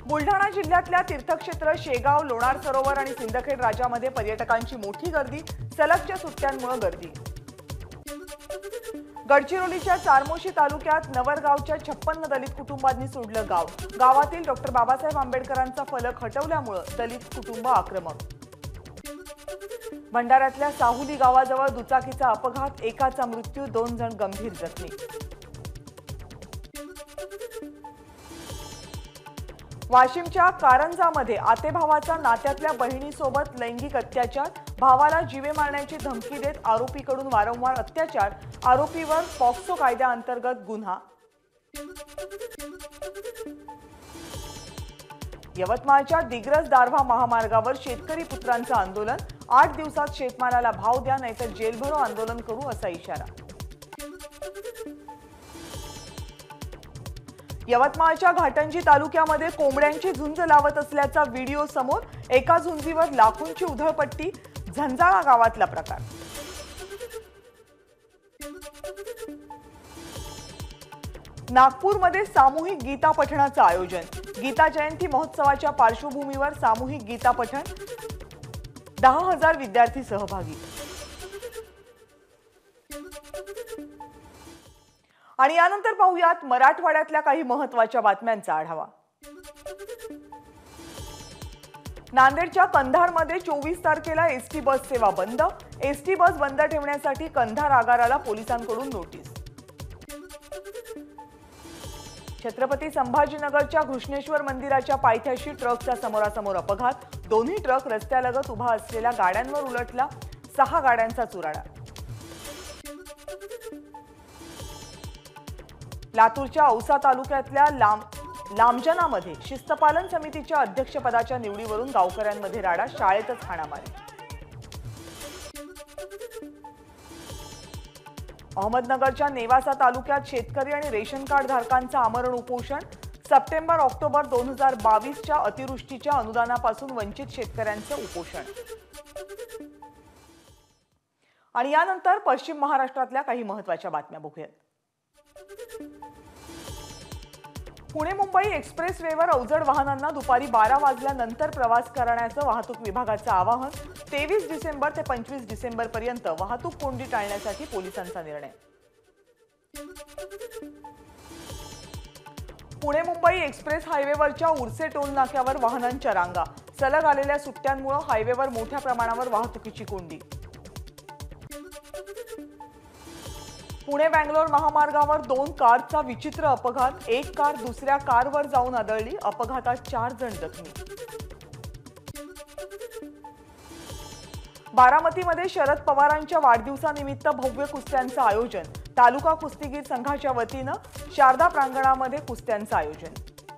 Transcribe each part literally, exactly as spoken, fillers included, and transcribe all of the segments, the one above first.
बुलढाणा जिल्ह्यातल्या तीर्थक्षेत्र शेगाव, लोणार सरोवर आणि सिंदखेड राजामध्ये पर्यटकांची मोठी गर्दी, सलगच्या सुट्ट्यांमुळे गर्दी। गडचिरोलीच्या चारमोशी तालुक्यात नवरगावच्या छप्पन्न दलित कुटुंबांनी सोडलं गाव। गावातील डॉक्टर बाबासाहेब आंबेडकरांचा फलक हटवल्यामुळे दलित कुटुंब आक्रमक। भंडाऱ्यातल्या साहुली गावाजवळ दुचाकीचा अपघात, एकाचा मृत्यू, दोन जण गंभीर जखमी। वाशिमच्या कारंजामध्ये आतेभावाचा नात्यातल्या बहिणीसोबत लैंगिक अत्याचार, भावाला जीवे मारण्याची धमकी देत आरोपीकडून वारंवार अत्याचार, आरोपीवर पॉक्सो कायद्याअंतर्गत गुन्हा। यवतमाळच्या दिग्रस दारव्हा महामार्गावर शेतकरी पुत्रांचं आंदोलन, आठ दिवसात शेतमालाला भाव द्या नाहीतर जेलभरो आंदोलन करू असा इशारा। यवतमाळच्या घाटंजी तालुक्यामध्ये कोंबड्यांची झुंज लावत असल्याचा व्हिडिओ समोर, एका झुंजीवर लाखोंची उधळपट्टी, झंजाळा गावातला प्रकार। नागपूरमध्ये सामूहिक गीता पठणाचं आयोजन, गीता जयंती महोत्सवाच्या पार्श्वभूमीवर सामूहिक गीता पठण, दहा हजार विद्यार्थी सहभागी। आणि यानंतर पाहूयात मराठवाड्यातल्या काही महत्त्वाच्या बातम्यांचा आढावा। नांदेडच्या कंधारमध्ये चोवीस तारखेला एसटी बस सेवा बंद, एसटी बस बंद ठेवण्यासाठी कंधार आगाराला पोलिसांकडून नोटीस। छत्रपती संभाजीनगरच्या घृष्णेश्वर मंदिराच्या पायथ्याशी ट्रकचा समोरासमोर अपघात, दोन्ही ट्रक रस्त्यालगत उभा असलेल्या गाड्यांवर उलटला, सहा गाड्यांचा चुराडा। लातूरच्या औसा तालुक्यातल्या लांब लांबजनामध्ये शिस्तपालन समितीच्या अध्यक्षपदाच्या निवडीवरून गावकऱ्यांमध्ये राडा, शाळेतच हाणामारी। अहमदनगरच्या नेवासा तालुक्यात शेतकरी आणि रेशन कार्ड धारकांचं आमरण उपोषण, सप्टेंबर ऑक्टोबर दोन हजार बावीसच्या अतिवृष्टीच्या अनुदानापासून वंचित शेतकऱ्यांचं उपोषण। आणि यानंतर पश्चिम महाराष्ट्रातल्या काही महत्त्वाच्या बातम्या बघूयात। पुणे मुंबई एक्सप्रेसवेवर अवजड वाहनांना दुपारी बारा वाजल्यानंतर प्रवास करण्याचं वाहतूक विभागाचं आवाहन, तेवीस डिसेंबर ते पंचवीस डिसेंबर पर्यंत वाहतूक कोंडी टाळण्यासाठी पोलिसांचा निर्णय। पुणे मुंबई एक्सप्रेस हायवेवरच्या उर्से टोल नाक्यावर वाहनांच्या रांगा, सलग आलेल्या सुट्ट्यांमुळे हायवेवर मोठ्या प्रमाणावर वाहतुकीची कोंडी। पुणे बंगलोर महामार्गावर दोन कारचा विचित्र अपघात, एक कार दुसऱ्या कारवर जाऊन आदळली, अपघातात चार जण जखमी। बारामतीमध्ये शरद पवारांच्या वाढदिवसानिमित्त भव्य कुस्त्यांचं आयोजन, तालुका कुस्तीगीर संघाच्या वतीनं शारदा प्रांगणामध्ये कुस्त्यांचं आयोजन।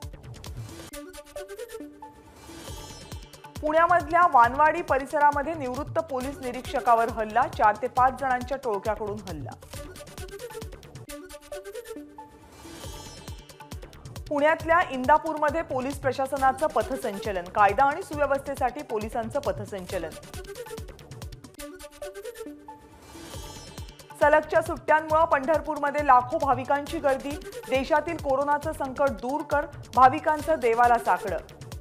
पुण्यामधल्या वानवाडी परिसरामध्ये निवृत्त पोलीस निरीक्षकावर हल्ला, चार ते पाच जणांच्या टोळक्याकडून हल्ला। पुण्यातल्या इंदापूरमध्ये पोलीस प्रशासनाचं पथसंचलन, कायदा आणि सुव्यवस्थेसाठी पोलिसांचं पथसंचलन। सलगच्या सुट्ट्यांमुळे पंढरपूरमध्ये लाखो भाविकांची गर्दी, देशातील कोरोनाचं संकट दूर कर, भाविकांचं देवाला साकडं।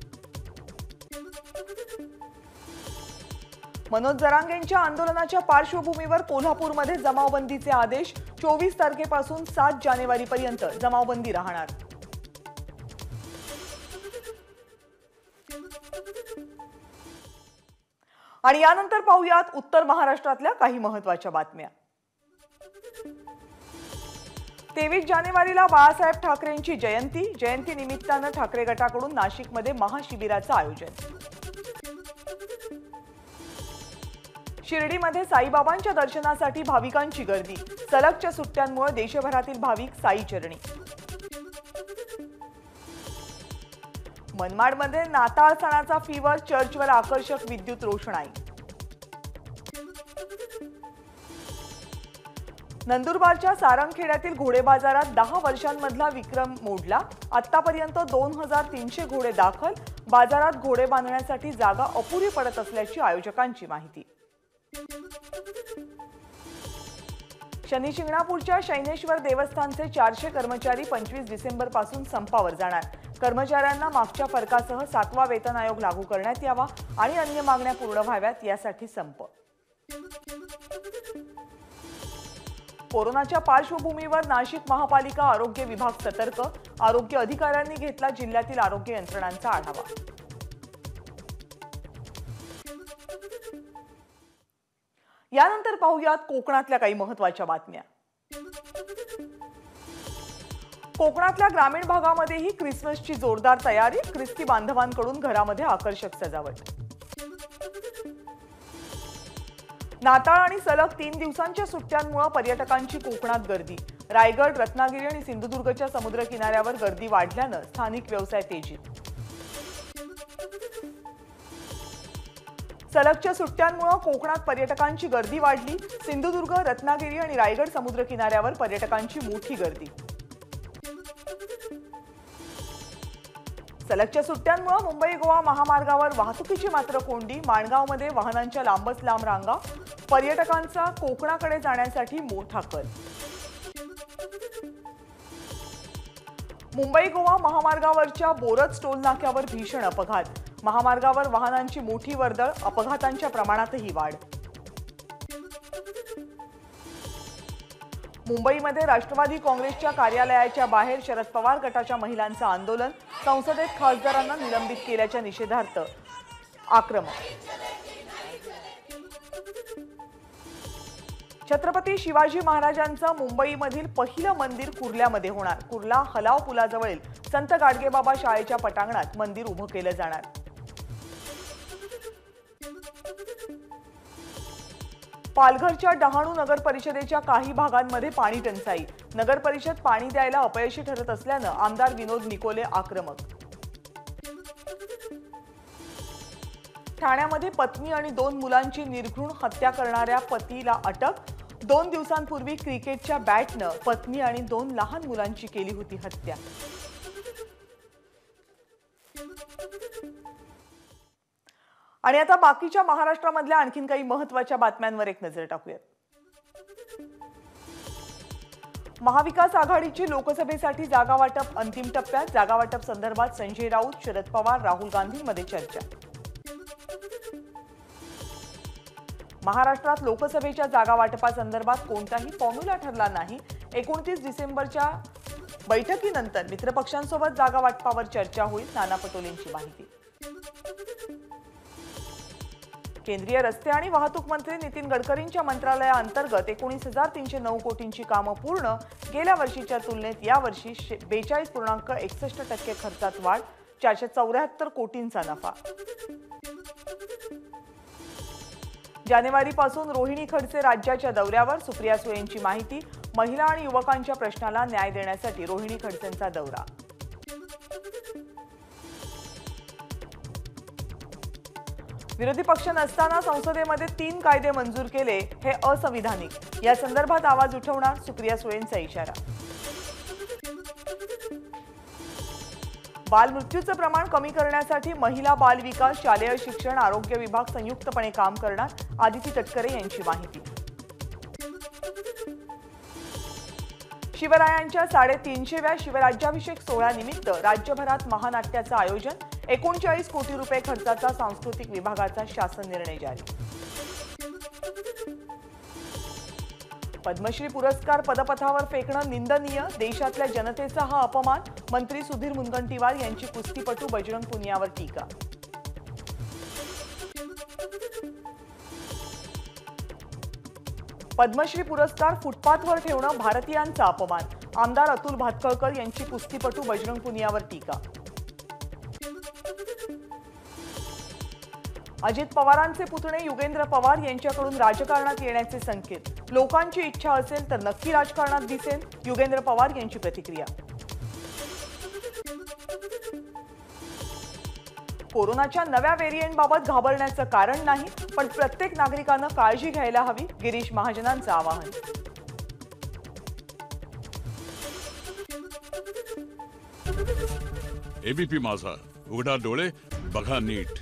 मनोज जरांगेंच्या आंदोलनाच्या पार्श्वभूमीवर कोल्हापूरमध्ये जमावबंदीचे आदेश, चोवीस तारखेपासून सात जानेवारीपर्यंत जमावबंदी राहणार। आणि यानंतर पाहूयात उत्तर महाराष्ट्रातल्या काही महत्त्वाच्या बातम्या। तेवीस जानेवारीला बाळासाहेब ठाकरेंची जयंती, जयंती निमित्तानं ठाकरे गटाकडून नाशिकमध्ये महाशिबिराचं आयोजन। शिर्डीमध्ये साईबाबांच्या दर्शनासाठी भाविकांची गर्दी, सलगच्या सुट्ट्यांमुळे देशभरातील भाविक साई चरणी। मनमाडमध्ये नाताळ सणाचा फीवर, चर्चवर आकर्षक विद्युत रोषणाई। नंदुरबारच्या सारंगखेड्यातील घोडे बाजारात दहा वर्षांमधला विक्रम मोडला, आतापर्यंत दोन हजार तीनशे घोडे दाखल, बाजारात घोडे बांधण्यासाठी जागा अपुरी पडत असल्याची आयोजकांची माहिती। शनी शिंगणापूरच्या शैनेश्वर देवस्थानचे चारशे कर्मचारी पंचवीस डिसेंबर पासून संपावर जाणार। कर्मचाऱ्यांना मागच्या फरकासह सातवा वेतन आयोग लागू करण्यात यावा आणि अन्य मागण्या पूर्ण व्हाव्यात यासाठी संप। कोरोनाच्या पार्श्वभूमीवर नाशिक महापालिका आरोग्य विभाग सतर्क। आरोग्य अधिकाऱ्यांनी घेतला जिल्ह्यातील आरोग्य यंत्रणांचा आढावा। यानंतर पाहूयात कोकणातल्या काही महत्त्वाच्या बातम्या। कोकणातल्या ग्रामीण भागामध्येही ख्रिसमसची जोरदार तयारी। ख्रिस्ती बांधवांकडून घरामध्ये आकर्षक सजावट। नाताळ आणि सलग तीन दिवसांच्या सुट्ट्यांमुळे पर्यटकांची कोकणात गर्दी। रायगड, रत्नागिरी आणि सिंधुदुर्गच्या समुद्र किनाऱ्यावर गर्दी वाढल्यानं स्थानिक व्यवसाय तेजीत। सलगच्या सुट्ट्यांमुळे कोकणात पर्यटकांची गर्दी वाढली। सिंधुदुर्ग, रत्नागिरी आणि रायगड समुद्र किनाऱ्यावर पर्यटकांची मोठी गर्दी। सलगच्या सुट्ट्यांमुळे मुंबई गोवा महामार्गावर वाहतुकीची मात्र कोंडी। माणगावमध्ये वाहनांच्या लांबच लांब रांगा। पर्यटकांचा कोकणाकडे जाण्यासाठी मोठा कल। मुंबई गोवा महामार्गावरच्या बोरज टोल नाक्यावर भीषण अपघात। महामार्गावर वाहनांची मोठी वर्दळ, अपघातांच्या प्रमाणातही वाढ। मुंबईमध्ये राष्ट्रवादी काँग्रेसच्या कार्यालयाच्या बाहेर शरद पवार गटाच्या महिलांचं आंदोलन। संसदेत खासदारांना निलंबित केल्याच्या निषेधार्थ आक्रमक। छत्रपती शिवाजी महाराजांचं मुंबईमधील पहिलं मंदिर कुर्ल्यामध्ये होणार। कुर्ला हलाव पुलाजवळील संत गाडगेबाबा शाळेच्या पटांगणात मंदिर उभं केलं जाणार। पालघरच्या डहाणू नगर परिषदेच्या काही भागांमध्ये पाणी टंचाई। नगर परिषद पाणी द्यायला अपयशी ठरत असल्यानं आमदार विनोद निकोले आक्रमक। ठाण्यामध्ये पत्नी आणि दोन मुलांची निर्घृण हत्या करणाऱ्या पतीला अटक। दोन दिवसांपूर्वी क्रिकेटच्या बॅटनं पत्नी आणि दोन लहान मुलांची केली होती हत्या। आणि आता बाकीच्या महाराष्ट्रामधल्या आणखीन काही महत्त्वाच्या बातम्यांवर एक नजर टाकूया। महाविकास आघाडीची लोकसभेसाठी जागा वाटप अंतिम टप्प्यात। जागा वाटप संदर्भात संजय राऊत, शरद पवार, राहुल गांधींमध्ये चर्चा। महाराष्ट्रात लोकसभेच्या जागा वाटपासंदर्भात कोणताही फॉर्म्युला ठरला नाही। एकोणतीस डिसेंबरच्या बैठकीनंतर मित्रपक्षांसोबत जागा वाटपावर चर्चा होईल, नाना पटोलेंची माहिती। केंद्रीय रस्ते आणि वाहतूक मंत्री नितीन गडकरींच्या मंत्रालयाअंतर्गत एकोणीस हजार तीनशे नऊ कोटींची कामं पूर्ण। गेल्या वर्षीच्या तुलनेत यावर्षी बेचाळीस पूर्णांक एकसष्ट टक्के खर्चात वाढ। चारशे चौऱ्याहत्तर कोटींचा नफा। जानेवारीपासून रोहिणी खडसे राज्याच्या दौऱ्यावर। सुप्रिया सुळेंची माहिती। महिला आणि युवकांच्या प्रश्नाला न्याय देण्यासाठी रोहिणी खडसेंचा दौरा। विरोधी पक्ष नसताना संसदेमध्ये तीन कायदे मंजूर केले, हे असंविधानिक। या संदर्भात आवाज उठवणार, सुप्रिया सुळेंचा इशारा। बालमृत्यूचं प्रमाण कमी करण्यासाठी महिला बाल विकास, शालेय शिक्षण, आरोग्य विभाग संयुक्तपणे काम करणार। आदिती तटकरे यांची माहिती। शिवरायांच्या साडेतीनशेव्या शिवराज्याभिषेक सोहळ्यानिमित्त राज्यभरात महानाट्याचं आयोजन। एकोणचाळीस कोटी रुपये खर्चाचा सांस्कृतिक विभागाचा शासन निर्णय जारी। पद्मश्री पुरस्कार पदपथावर फेकणं निंदनीय। देशातल्या जनतेचा हा अपमान। मंत्री सुधीर मुनगंटीवार यांची कुस्तीपटू बजरंग पुनियावर टीका। पद्मश्री पुरस्कार फुटपाथवर ठेवणं भारतीयांचा अपमान। आमदार अतुल भातखळकर यांची कुस्तीपटू बजरंग पुनियावर टीका। अजित पवारांचे पुतणे युगेंद्र पवार यांच्याकडून राजकारणात येण्याचे संकेत। लोकांची इच्छा असेल तर नक्की राजकारणात दिसेल, युगेंद्र पवार यांची प्रतिक्रिया। कोरोनाच्या नव्या व्हेरिएंटबाबत घाबरण्याचं कारण नाही, पण प्रत्येक नागरिकानं काळजी घ्यायला हवी, गिरीश महाजनांचं आवाहन। एबीपी माझा, उघडा डोळे बघा नीट।